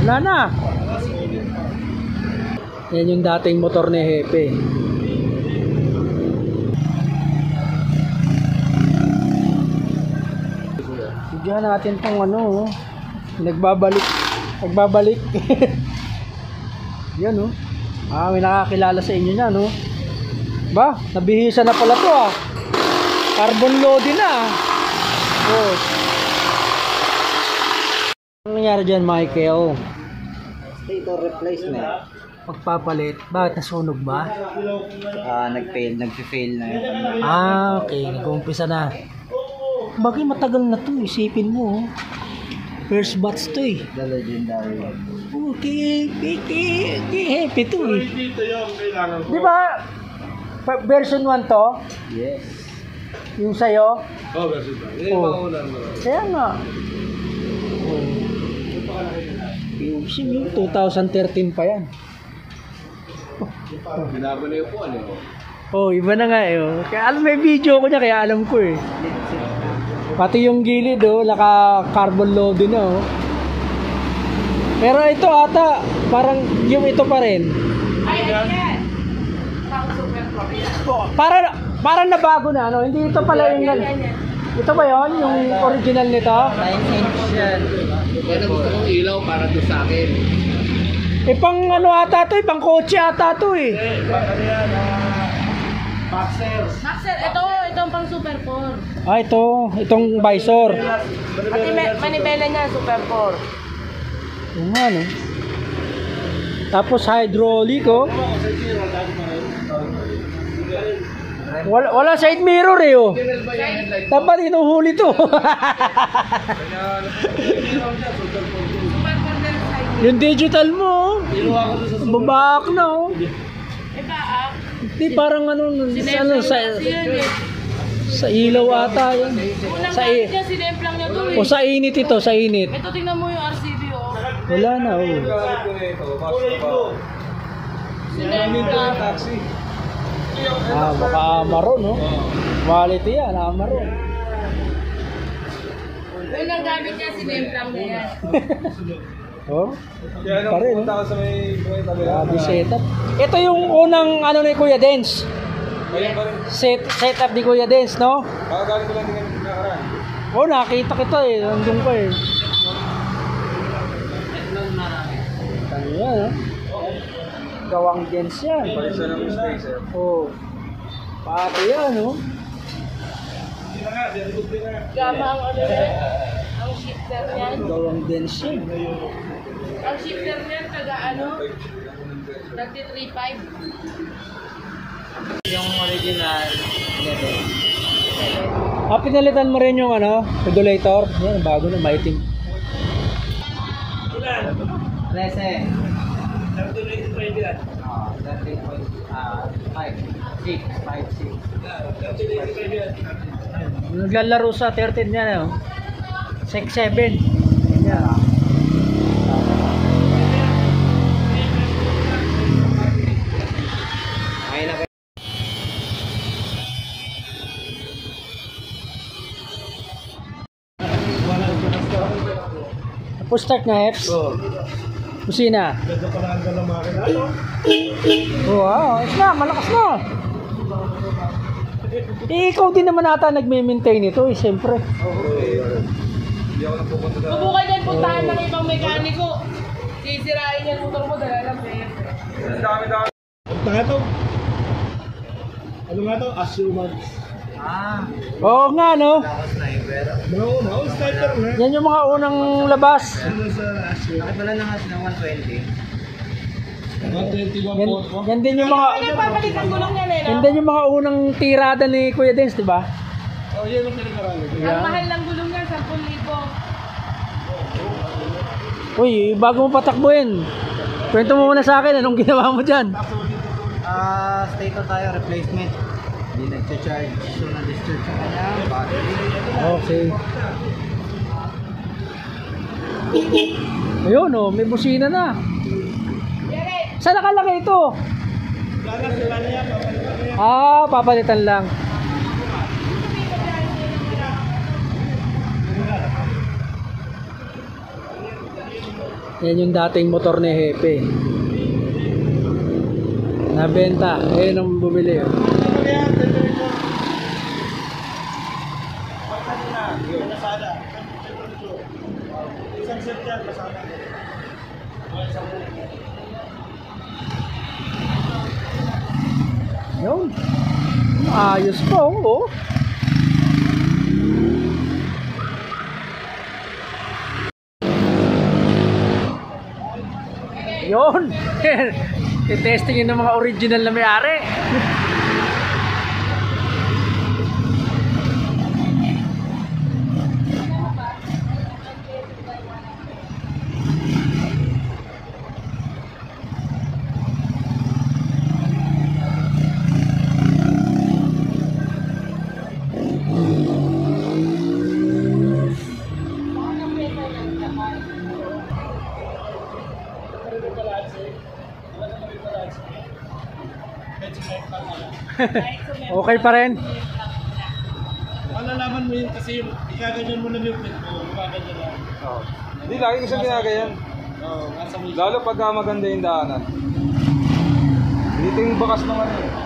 Wala na. Yan yung dating motor ni Hepe. Bigyan natin tong ano, nagbabalik. Yan oh. May nakakilala sa inyo niya, no? Ba, nabihisa na pala to ah. Carbon loading na ah. Oh. Ano nangyari dyan, Michael? Stator replacement. Pagpapalit, bakit nasunog ba? Nag-fail na yun. Okay, nag-umpisa na. Bakit matagal na to, isipin mo oh. First batch to eh. The legendary. Okay, happy to eh. Di ba? Version 1 to? Yes. Yung sa'yo? Version 1. Oh. Kaya nga. Yung 2013 pa yan. Binago na yung po ano. Oh, iba na nga eh. Oh. Kaya may video ko niya kaya alam ko eh. Pati yung gilid oh, naka carbon loading na oh. Pero ito ata, parang yung ito pa rin. Parang nabago na ano, hindi ito pala yung ito ba yon yung original nito? 9-inch yan. Kaya gusto kong ilaw para doon sa akin. Pang ano ata to, pang kotse ata to eh. Maxer, ito ang pang Super 4. Itong visor. Pati manibela niya, Super 4. Yung ano. Tapos hydraulic oh. Wala side mirror eh oh. Dapat inuhuli to. Yung digital mo oh. Babak na oh. Hindi parang ano sa ilaw ata yun. Sinemplang niya to eh. O sa init ito, sa init. Ito tingnan mo yung RCB oh. Wala na oh. Sinemplang. Baka Amaro no? Quality yan, Amaro. Unang gamit niya, sinemplang na yan. Oh? Pa rin no? Grabe setup. Ito yung unang ano ni Kuya Dens. Setup ni Kuya Dens, no? Kakagaling ko lang din nakaraan. Oh, nakita kita eh. Nandun pa eh. Ano yan, ha? Gawang Dens yan. Palisa ng mistake, sir. Oh. Pati yan, no? Gama ang ano yan. Ang shifter niyan. Gawang Dens yan. Ang shifter niyan, taga ano? 33.5. Yung original, 11. Pinalitan mo rin yung ano, regulator. Yan, bago na, maitim. 13. 5. Naglalaro sa 13 yan, 6-7. Yan. Tapos start na, Heps? Oo. Kusina? Ganda pa lang ang makina. Wow, malakas na. Ikaw din naman ata nagme-maintain ito eh, siyempre. Hindi ako napupunta sa... Subukan yan, puntahan ng ibang mekaniko. Sisirain yan motor mo, dala lang eh. Ang dami-dami. Ano nga to? Ano nga to? Assurance. Oo nga, no? Mga una, sniper na. Yan yung mga unang labas. Ano sa Assurance? Bakit wala na kasi ng 120? 121.4. Yan din yung mga... Papalit ang gulong yan eh, no? Yan din yung mga unang tirada ni Kuya Dens, di ba? Oh, yan ang pinag-aralan. Ang mahal ng gulong yan, 10,000. Uy, bago mo patakbuhin. Kwento mo muna sa akin, anong ginawa mo dyan? Stator tayo, replacement. Hindi nag-charge. So, na-discharge sa kanya. Battery. Okay. Ayun, oh, may busina na. Saan nakalagay ito? Papalitan lang. Yan yung dating motor ni Hepe. Nabenta. Ayun ang bumili. Oh. Ano yan? Temperature. Pagkano na? Lasada. Temperature. Isang set yan, Lasada. Yun. Ayos pa, oh. Yun. I-testing yun ng mga original na may-ari. Okay pa rin. Malalaman mo yun kasi ikaganyan mo lang yung pit mo. Ikaganyan lang. Hindi, lagi ko siyang ginagayan. Oo, nasa mo. Lalo pagka maganda yung daanan. Dito yung bakas ng ano eh.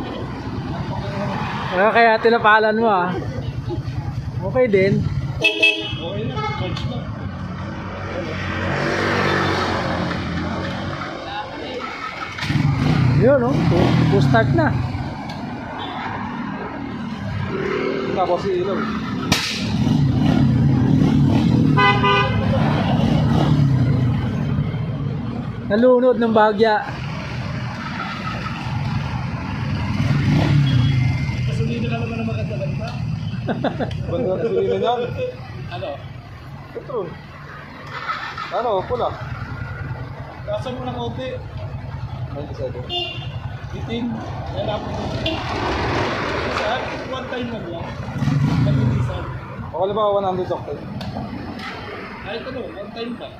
Kaya tinapalan mo ah. Okay din. Okay na, charge na. Yun oh. Full start na. Tapos si ilaw. Nalunod ng bagya. Kasulina ka naman ang maganda-ganda. Banda na sulina niyan. Ano? Petrol. Ano, pula. Kasan mo ng konti. 97. Itim. Yan ako. Saan? One time lang lang. Nag-iisan. O wala ba 100 octane? Ay, ito no, one time ba?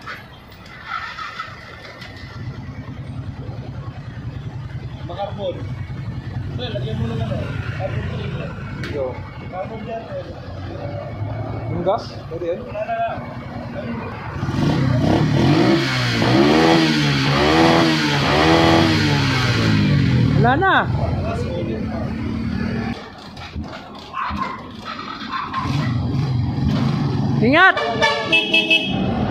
Makarbon. Well, lagyan mo lang ano. Carbon cleaner. Yo. Carbon yan. Yung gas? Pwede yan? Wala na lang. Wala na. Ingat!